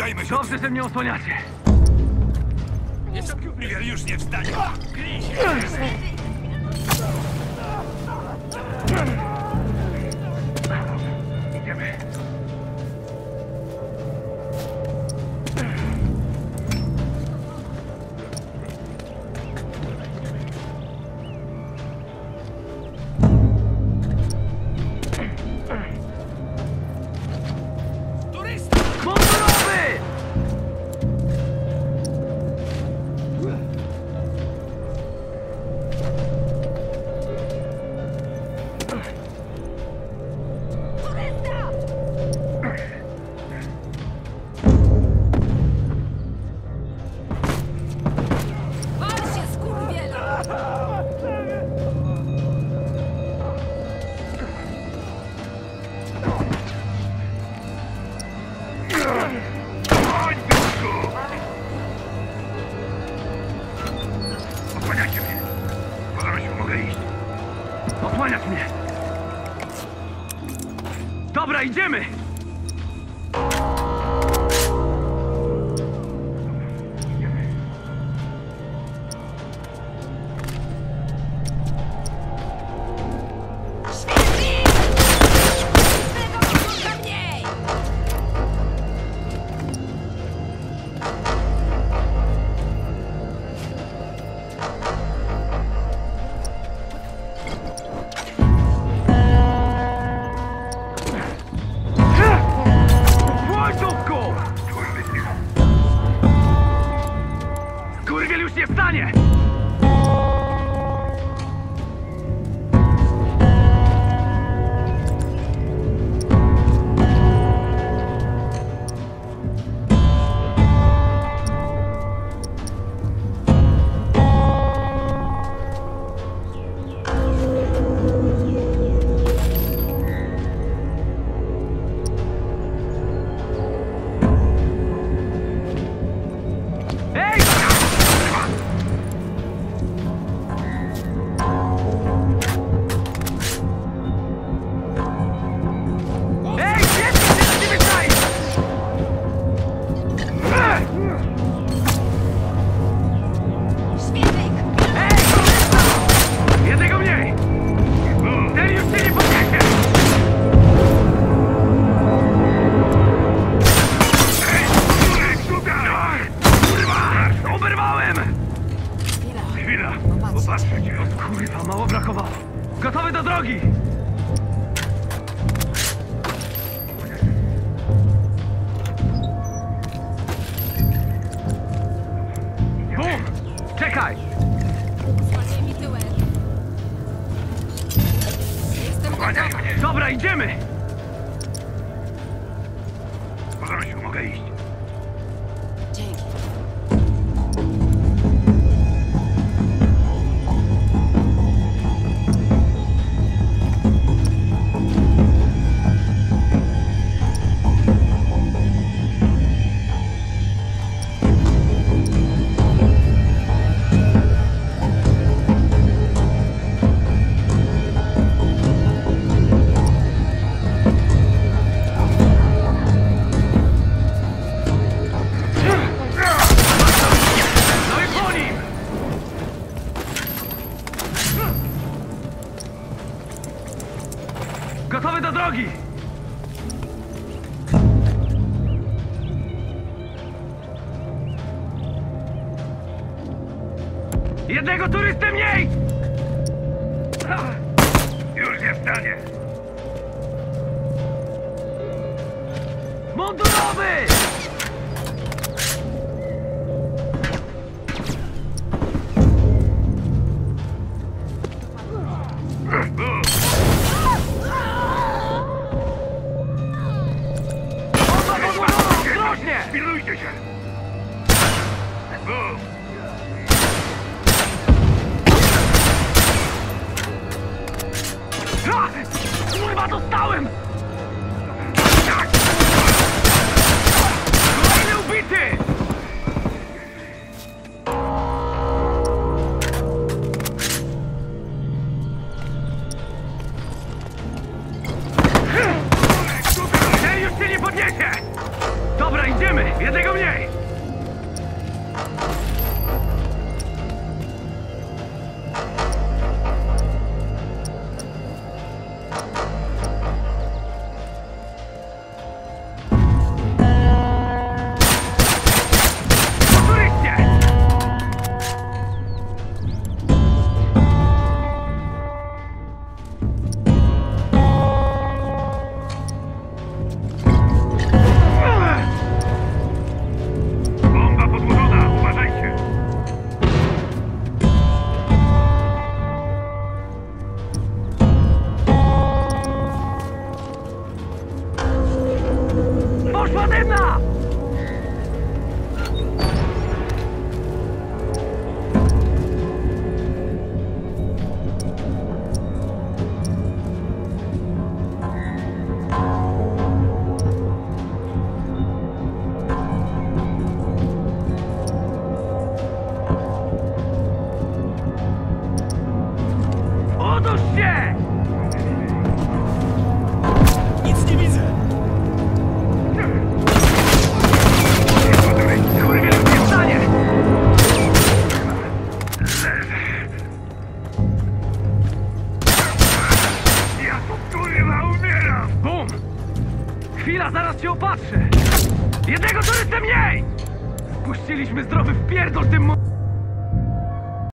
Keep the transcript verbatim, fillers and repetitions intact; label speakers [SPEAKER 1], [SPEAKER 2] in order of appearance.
[SPEAKER 1] Trzymajmy się!
[SPEAKER 2] Dobrze, że mnie osłaniacie!
[SPEAKER 1] Jest już nie wstanie! Kryj się!
[SPEAKER 2] Idziemy.
[SPEAKER 1] Turysta!
[SPEAKER 2] Mundurowy!
[SPEAKER 1] Osłaniajcie mnie! Możemy się mogę iść.
[SPEAKER 2] Osłaniać mnie! Dobra, idziemy! Skurwiel już nie wstanie!
[SPEAKER 1] Popatrzcie cię.
[SPEAKER 2] Kurwa, mało brakowało. Gotowy do drogi! Bum! Czekaj!
[SPEAKER 3] Słanie mi tyłem. Jestem gotowa.
[SPEAKER 2] Dobra, idziemy!
[SPEAKER 1] Możemy się mogę iść.
[SPEAKER 3] Dzięki.
[SPEAKER 2] Gotowy do drogi! Jednego turystę mniej!
[SPEAKER 1] Już nie wstanie.
[SPEAKER 2] Mundurowy! Ostrożnie!
[SPEAKER 1] Pilnujcie się! Bum!
[SPEAKER 2] Ha! Kurwa, dostałem! Kolejny ubity! Ten już się nie podniesie! Dobra, idziemy! Jednego Chwila, zaraz cię opatrzę! Jednego turystę mniej! Puściliśmy zdrowy wpierdol tym mo...